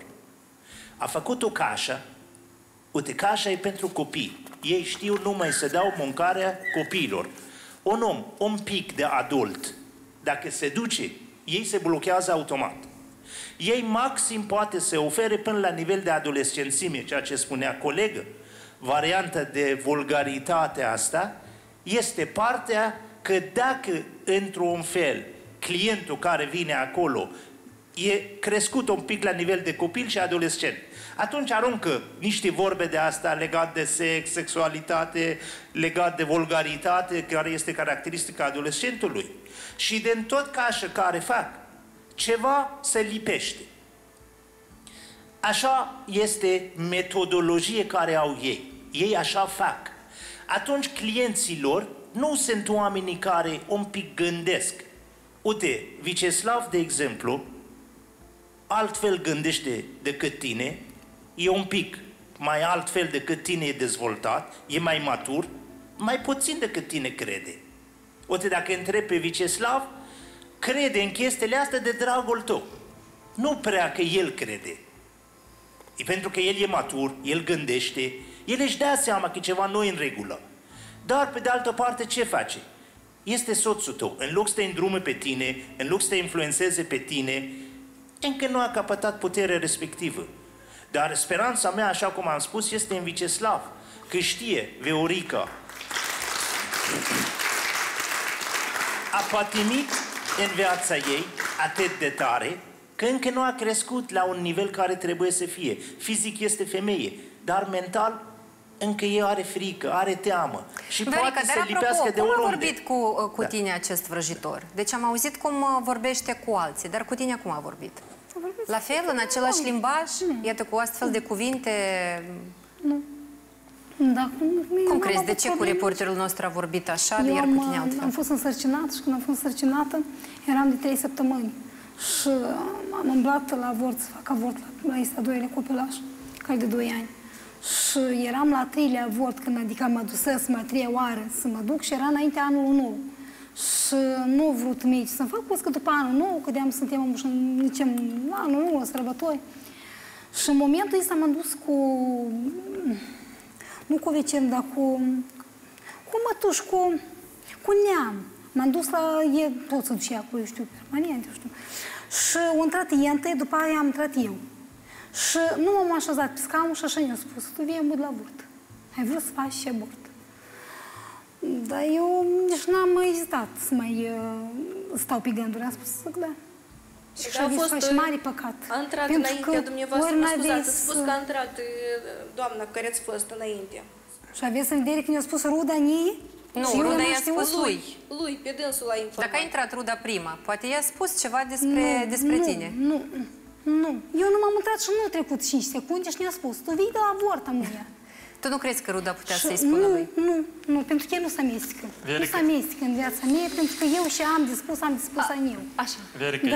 A făcut o cașă. Uite, cașa e pentru copii. Ei știu numai să dau mâncarea copiilor. Un om, un pic de adult, dacă se duce, ei se blochează automat. Ei maxim poate să ofere până la nivel de adolescențime, ceea ce spunea colegă. Varianta de vulgaritate asta este partea că dacă, într-un fel, clientul care vine acolo e crescut un pic la nivel de copil și adolescent, atunci aruncă niște vorbe de asta legat de sex, sexualitate, legat de vulgaritate, care este caracteristica adolescentului. Și din tot cașă care fac, ceva se lipește. Așa este metodologie care au ei. Ei așa fac. Atunci clienților nu sunt oamenii care un pic gândesc. Uite, Viceslav, de exemplu, altfel gândește decât tine, e un pic mai altfel decât tine, e dezvoltat, e mai matur, mai puțin decât tine crede. Uite, dacă întrebi pe Viceslav, crede în chestiile astea de dragul tău. Nu prea că el crede. E pentru că el e matur, el gândește, el își dea seama că ceva nu e în regulă. Dar, pe de altă parte, ce face? Este soțul tău. În loc să te îndrume pe tine, în loc să te influențeze pe tine, încă nu a capătat puterea respectivă. Dar speranța mea, așa cum am spus, este în Viceslav, că știe, Viorica a patimit în viața ei atât de tare, că încă nu a crescut la un nivel care trebuie să fie. Fizic este femeie, dar mental încă el are frică, are teamă și Viorica, poate să dar lipească apropo, de cum a oriunde. vorbit cu tine acest vrăjitor? Deci am auzit cum vorbește cu alții, dar cu tine cum a vorbit? La fel, în același limbaj? Iată, cu astfel de cuvinte? Nu. Da, cum crezi? De ce cu reporterul nostru a vorbit așa, iar cu tine altfel? Am fost însărcinată și când am fost însărcinată eram de 3 săptămâni și am umblat la avort, să fac avort la este a doilea copilaș, care de 2 ani. Și eram la 3-lea avort, când adică mă dusesem a 3-a oară să mă duc și era înainte anul nou. Și nu au vrut mici să-mi fac că după anul nou, că de-am suntem și la anul nou, la sărbători. Și în momentul ăsta m-am dus cu, nu cu vecin, dar cu mătuș, cu neam. M-am dus la ei, tot să duce acolo, eu știu, permanent, eu știu. Și au intrat ei întâi, după aia am intrat eu. Și nu m-am așezat pe scaun și așa ne-a spus, tu vii în bud la avort. Ai vrut să faci și abort. Dar eu nici n-am ezitat să mai stau pe gânduri. Am spus să da. Și că a fost mare păcat. A intrat înaintea dumneavoastră, mă scuzați, ați spus că a intrat doamna cu care ați fost înainte. Și aveți în vedere că ne-a spus ruda ei? Nu, ruda i-a spus lui. Lui, pe dânsul a informat. Dacă a intrat ruda prima, poate i-a spus ceva despre tine. Nu. Eu nu m-am intrat și nu a trecut 5 secunde și ne-a spus, tu vii de la avort, amuia. Tu nu crezi că ruda putea să-i spună lui? Nu, pentru că el nu se amestecă. Nu se amestecă în viața mea, pentru că eu și am de spus a eu. Așa. Верика,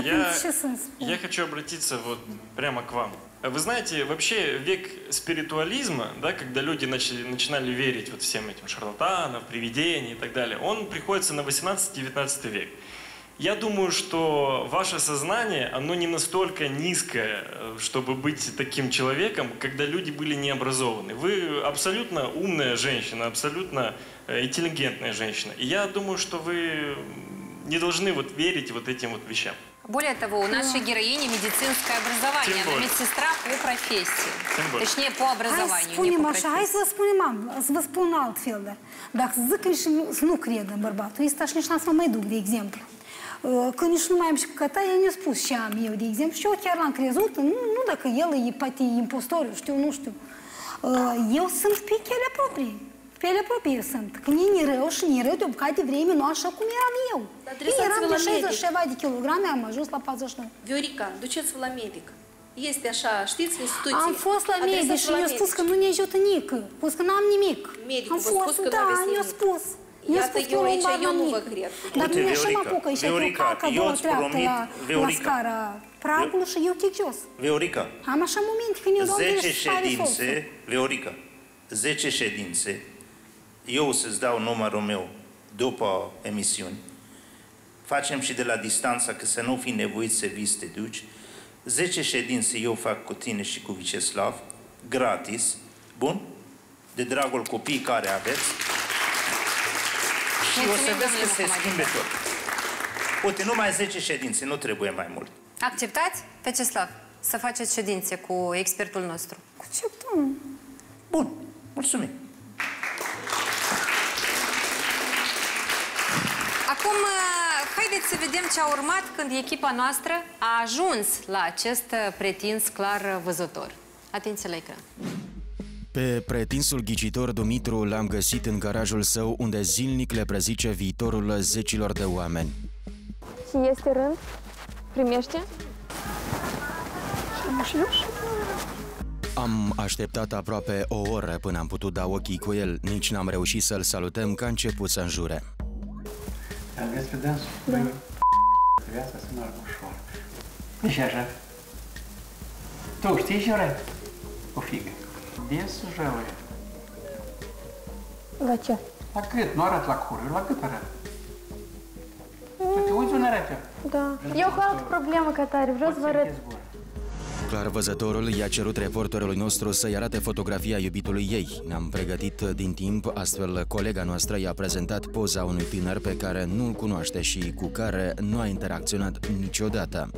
я хочу обратиться вот прямо к вам. Вы знаете, вообще век спиритуализма, да, когда люди начинали верить вот всем этим шарлатанам, привидениям и так далее, он приходится на 18-19 век. Я думаю, что ваше сознание, оно не настолько низкое, чтобы быть таким человеком, когда люди были необразованы. Вы абсолютно умная женщина, абсолютно интеллигентная женщина. И я думаю, что вы не должны вот верить вот этим вот вещам. Более того, у нашей героини медицинское образование. Она медсестра по профессии. Точнее, по образованию, не по профессии. Hai să vă spun altfel. Dacă zic că nu cred în bărbatul ăsta și nici n-am să mă mai duc, de exemplu. Că nici nu mai am și căcăta, el ne-a spus ce am eu, de exemplu, și eu chiar l-am crezut, nu dacă el e poate impostor, nu știu. Eu sunt pe chelea proprie. Pe chelea proprie eu sunt. Când e rău și e rău de o bucată de vreme, nu așa cum eram eu. Eu eram de 60 ceva de kilograme, am ajuns la 49. Viorica, duceți-vă la medic. Este așa, știți, instituții. Am fost la medic și mi-a spus că nu ne ajută nică. Spus că n-am nimic. Medicul v-a spus că nu aveți nimic. Mi-a spus. Iată, eu aici, eu nu vă cred. Dar nu așa mă apucă și eu calcă două treaptă la scara pragul și eu chic jos. Viorica, am așa momente când eu doar 10 ședințe, Viorica, 10 ședințe, eu să-ți dau numărul meu după emisiuni, facem și de la distanță, că să nu fii nevoit să vii să te duci, 10 ședințe eu fac cu tine și cu Viceslav, gratis, bun? De dragul copiii care aveți. Și o să vezi că se schimbe tot. Uite, numai 10 ședințe, nu trebuie mai mult. Acceptați, Viceslav, să faceți ședințe cu expertul nostru? Acceptăm. Bun, mulțumim. Acum, haideți să vedem ce a urmat când echipa noastră a ajuns la acest pretins clar văzător. Atenție la ecran. Pe pretinsul ghicitor Dumitru l-am găsit în garajul său, unde zilnic le prezice viitorul zecilor de oameni. Și este rând? Primește? Am așteptat aproape o oră până am putut da ochii cu el. Nici n-am reușit să-l salutăm, că a început să înjure. Aveți pe dânsul? Da. Viața să meargă ușor. Nici așa. Tu știi ce vrei? O figă. Des rău e. La ce? La gât, nu arăt la cur, la gât arăt. Tu te uiți unde arăt? Da. Eu cu altă problemă ca tare, vreau să vă arăt. Clarvăzătorul i-a cerut reporterului nostru să-i arate fotografia iubitului ei. Ne-am pregătit din timp, astfel colega noastră i-a prezentat poza unui tânăr pe care nu-l cunoaște și cu care nu a interacționat niciodată.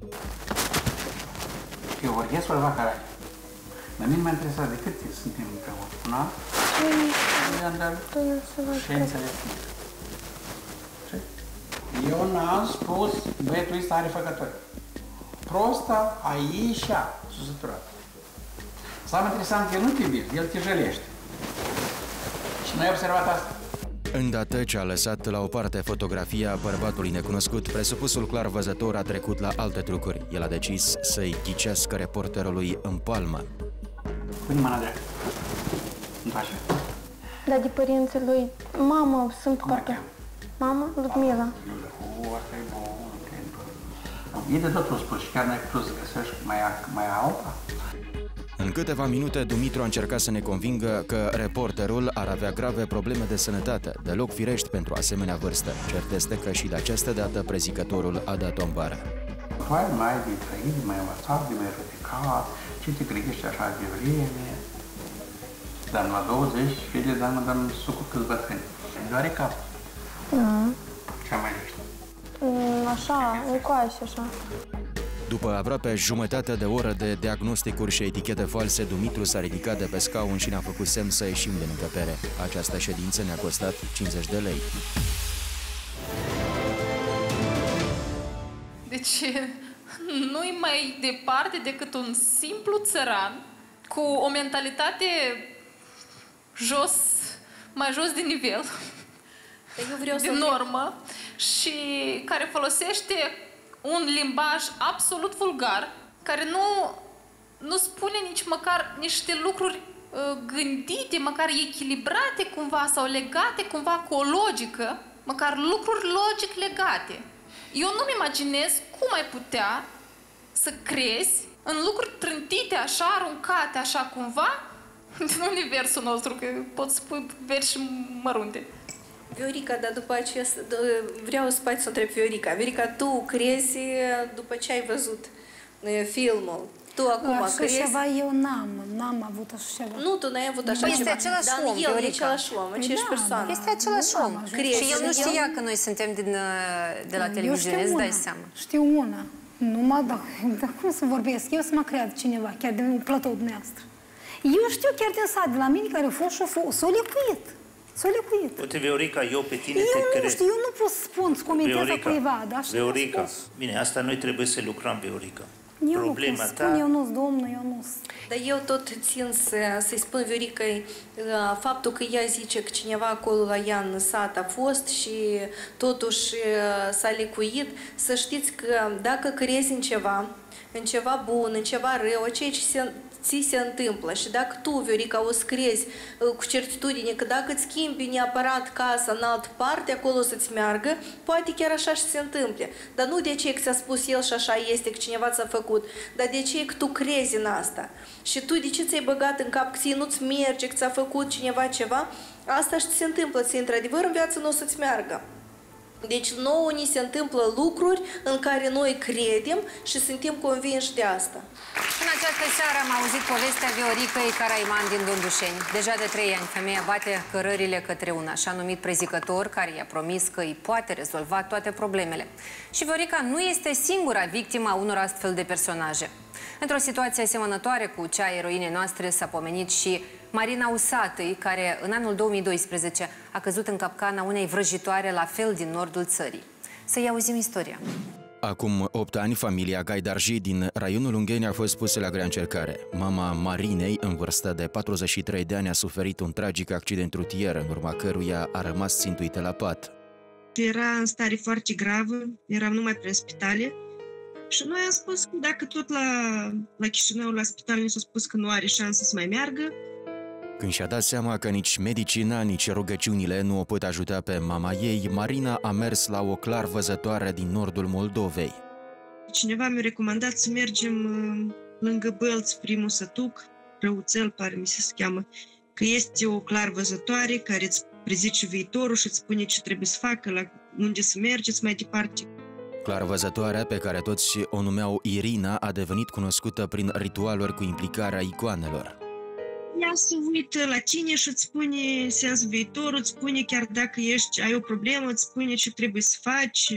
Eu vorbesc vorba care. Dar mine m-a interesat de cât timp suntem împreună, nu? I-am dat științele tine. Eu n-am spus, băietul ăsta are făcători. Prosta aici s-a săturat. Самое интересное, el nu te iubește, el te jălește. Și n-ai observat asta? Îndată ce a lăsat la o parte fotografia bărbatului necunoscut, presupusul clar văzător a trecut la alte trucuri. El a decis să-i ghicească reporterului în palmă. Pune mâna dreaptă. Întoarce. Da, de părinții lui. Mama, sunt parcă. Mama, Ludmila. Asta e bun. E de totul spus și chiar n-ai putut să găsești mai alta? În câteva minute, Dumitru a încercat să ne convingă că reporterul ar avea grave probleme de sănătate, deloc firești pentru asemenea vârstă. Cert este că și de această dată prezicătorul a dat-o în bară. Tu ai mai de trăit, mai învățat, de mai ridicat, ce te gândești așa de vreme? Dar la 20, fete, dar în sucul câți bătrâni. Doare cap. Ce mai ești? Așa, încoace, așa. După aproape jumătate de oră de diagnosticuri și etichete false, Dumitru s-a ridicat de pe scaun și ne-a făcut semn să ieșim din încăpere. Această ședință ne-a costat 50 de lei. Deci nu-i mai departe decât un simplu țăran cu o mentalitate jos, mai jos de nivel, de normă, și care folosește un limbaj absolut vulgar, care nu spune nici măcar niște lucruri gândite, măcar echilibrate cumva sau legate cumva cu o logică, măcar lucruri logic legate. Eu nu-mi imaginez cum ai putea să crezi în lucruri trântite așa, aruncate așa cumva din universul nostru, că pot spui versi mărunte. Viorica, dar după aceea vreau să să întreb Viorica. Viorica, tu crezi după ce ai văzut filmul? Tu acum crezi? Așa ceva eu n-am avut așa ceva. Nu, tu n-ai avut așa ceva. Este același om, Viorica. E același om, aceeași persoană. Este același om. Și el nu știa că noi suntem de la televiziune, îți dai seama. Știu una. Numai dar cum să vorbesc? Eu să mă cread cineva, chiar de un plătou dumneavoastră. Eu știu chiar din sat, de la mine, care a fost și s-a lecuit. S-a lecuit. Uite, Viorica, eu pe tine te cred. Eu nu știu, eu nu pot să spun, să comentez la cuiva, dar știu. Viorica, bine, asta noi trebuie să lucrăm, Viorica. Eu problema nu pot spun, eu nu-s domnul, eu nu-s... Dar eu tot țin să-i spun Vioricăi faptul că ea zice că cineva acolo la ea în sat a fost și totuși s-a lecuit, să știți că dacă crezi în ceva bun, în ceva rău, ceea ce ți se întâmplă. Și dacă tu, Viorica, o să crezi cu certitudine că dacă îți schimbi neapărat casa în altă parte, acolo să-ți meargă, poate chiar așa și se întâmple. Dar nu de ce că ți-a spus el și așa este, că cineva ți-a făcut, dar de ce că tu crezi în asta. Și tu de ce ți-ai băgat în cap că ție nu-ți merge, că ți-a făcut cineva ceva, asta și ți se întâmplă. Ție, într-adevăr, în viață nu o să-ți meargă. Deci nouă ni se întâmplă lucruri în care noi credem și suntem convinși de asta. În această seară am auzit povestea Vioricăi Caraiman din Dondușeni. Deja de 3 ani, femeia bate cărările către un așa numit prezicător care i-a promis că îi poate rezolva toate problemele. Și Viorica nu este singura victima unor astfel de personaje. Într-o situație asemănătoare cu cea a eroinei noastre s-a pomenit și Marina Usatăi, care în anul 2012 a căzut în capcana unei vrăjitoare la fel din nordul țării. Să-i auzim istoria. Acum 8 ani, familia Gaidarji din raionul Ungheni a fost pusă la grea încercare. Mama Marinei, în vârstă de 43 de ani, a suferit un tragic accident rutier, în urma căruia a rămas țintuită la pat. Era în stare foarte gravă, eram numai prin spitale și noi am spus că dacă tot la Chișinău, la spital, ne s-a spus că nu are șansă să mai meargă. Când și-a dat seama că nici medicina, nici rugăciunile nu o pot ajuta pe mama ei, Marina a mers la o clar văzătoare din nordul Moldovei. Cineva mi-a recomandat să mergem lângă Bălți, primul sătuc, Răuțel, pare mi se cheamă, că este o clar văzătoare care îți prezice viitorul și îți spune ce trebuie să facă, la unde să mergeți mai departe. Clarvăzătoarea, pe care toți o numeau Irina, a devenit cunoscută prin ritualuri cu implicarea icoanelor. Ea se uită la tine și îți spune sens viitorul, îți spune chiar dacă ai o problemă, îți spune ce trebuie să faci.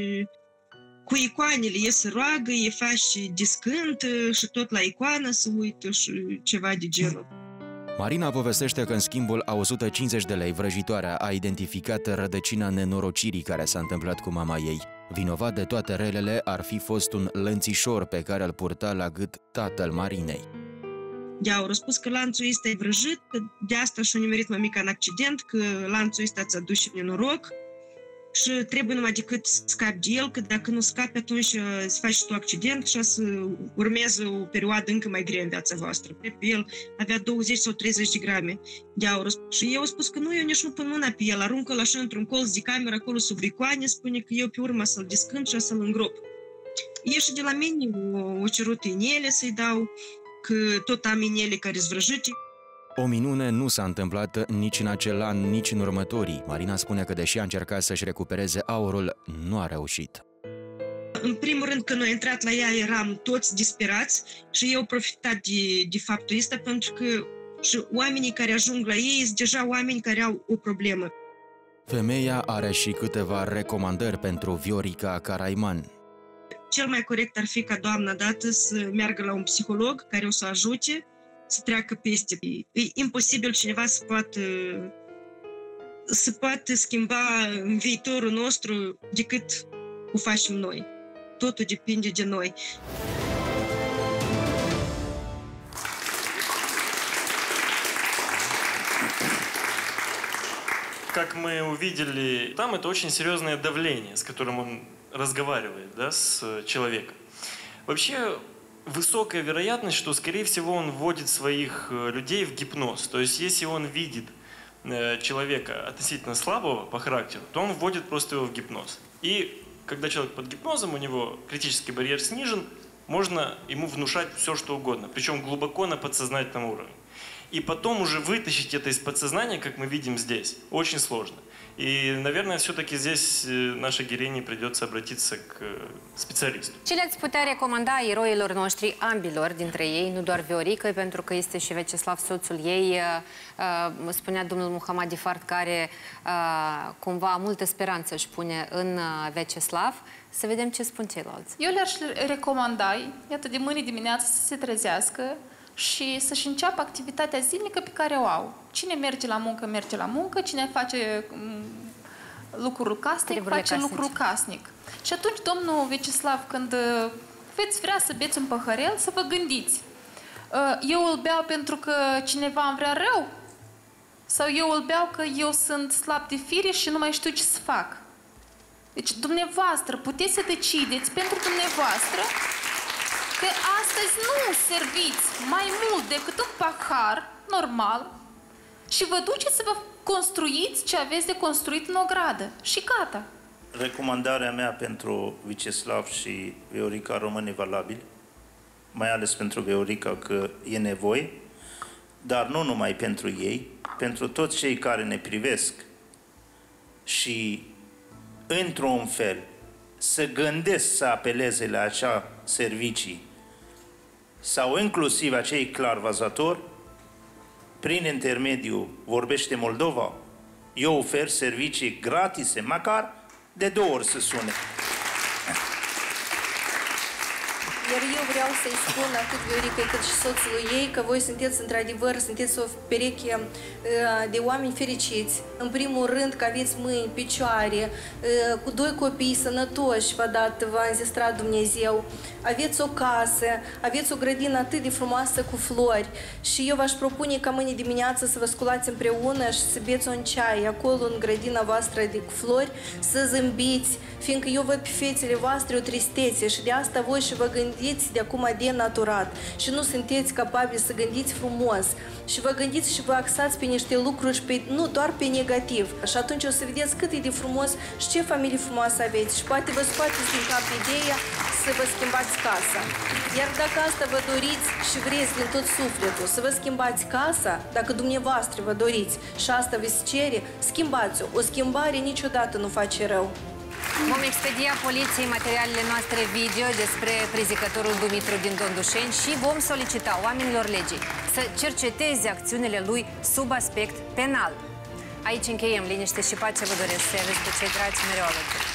Cu icoanele e să roagă, e faci discânt și tot la icoană se uită și ceva de genul. Marina povestește că în schimbul a 150 de lei vrăjitoarea a identificat rădăcina nenorocirii care s-a întâmplat cu mama ei. Vinovat de toate relele ar fi fost un lănțișor pe care îl purta la gât tatăl Marinei. De-au răspuns că lanțul ăsta e vrăjit, că de asta și-a nimerit mămica în accident, că lanțul ăsta ți-a dus și nenoroc și trebuie numai decât să scapi de el, că dacă nu scapi, atunci îți faci și tu accident și o să urmeze o perioadă încă mai grea în viața voastră. El avea 20 sau 30 de grame de aur. Și eu am spus că nu, eu nici nu pun mâna pe el, aruncă-l așa într-un colț de cameră, acolo sub icoane, spune că eu pe urmă să-l descânt și să-l îngrop. Ieși de la mine, o cerut inele să-i dau, că tot am inele care-s vrăjite. O minune nu s-a întâmplat nici în acel an, nici în următorii. Marina spune că, deși a încercat să-și recupereze aurul, nu a reușit. În primul rând, când a intrat la ea, eram toți disperați și eu profitat de faptul ăsta, pentru că și oamenii care ajung la ei sunt deja oameni care au o problemă. Femeia are și câteva recomandări pentru Viorica Caraiman. Cel mai corect ar fi ca doamna dată să meargă la un psiholog care o să ajute să treacă peste. E imposibil cineva să poată schimba în viitorul nostru decât o facem noi. Totul depinde de noi. Как мы увидели, там это очень серьезное давление, с которым он разговаривает, да, с человеком. Вообще, высокая вероятность, что, скорее всего, он вводит своих людей в гипноз. То есть, если он видит человека относительно слабого по характеру, то он вводит просто его в гипноз. И когда человек под гипнозом, у него критический барьер снижен, можно ему внушать все, что угодно, причем глубоко на подсознательном уровне. И потом уже вытащить это из подсознания, как мы видим здесь, очень сложно. И, наверное, все-таки здесь нашей героине prидется обратиться к специалисту. Ce le-ați putea recomanda eroilor noștri, ambilor dintre ei, nu doar Viorica, pentru că este și Veceslav, soțul ei, spunea domnul Muhamadi Fard, care cumva multă speranță își pune în Veceslav. Să vedem ce spun ceilalți. Eu le-aș recomanda, iată, de mâine dimineață să se trezească și să-și înceapă activitatea zilnică pe care o au. Cine merge la muncă, merge la muncă, cine face lucrul casnic, face lucrul casnic. Și atunci, domnul Veceslav, când veți vrea să beți un păhărel, să vă gândiți. Eu îl beau pentru că cineva îmi vrea rău? Sau eu îl beau că eu sunt slab de fire și nu mai știu ce să fac? Deci, dumneavoastră, puteți să decideți pentru dumneavoastră că astăzi nu serviți mai mult decât un pahar normal și vă duceți să vă construiți ce aveți de construit în ogradă. Și gata. Recomandarea mea pentru Veceslav și Viorica rămâne valabil, mai ales pentru Viorica că e nevoie, dar nu numai pentru ei, pentru toți cei care ne privesc și, într-un fel, să gândesc să apeleze la acea servicii sau inclusiv acei clarvazatori, prin intermediul Vorbește Moldova, eu ofer servicii gratise, măcar de 2 ori să sune. Iar eu vreau să-i spun atât Vioricăi cât și soțului ei că voi sunteți într-adevăr, sunteți o pereche de oameni fericiți. În primul rând că aveți mâini, picioare, cu 2 copii sănătoși v-a înzestrat Dumnezeu. Aveți o casă, aveți o grădină atât de frumoasă cu flori și eu v-aș propune ca mâine dimineață să vă sculați împreună și să beți un ceai acolo în grădina voastră de flori, să zâmbiți, fiindcă eu văd pe fețele voastre o tristețe și de asta voi și vă gândiți de acum denaturat și nu sunteți capabili să gândiți frumos și vă gândiți și vă axați pe niște lucruri și nu doar pe negativ. Și atunci o să vedeți cât e de frumos și ce familie frumoasă aveți și poate vă scoateți din cap ideea să vă schimbați casa. Iar dacă asta vă doriți și vreți din tot sufletul să vă schimbați casa, dacă dumneavoastră vă doriți și asta vă cere, schimbați-o. O schimbare niciodată nu face rău. Vom expedia poliției materialele noastre video despre prezicătorul Dumitru din Dondușeni și vom solicita oamenilor legii să cerceteze acțiunile lui sub aspect penal. Aici încheiem. Liniște și pace vă doresc, să aveți pe cei dragi mereu alături.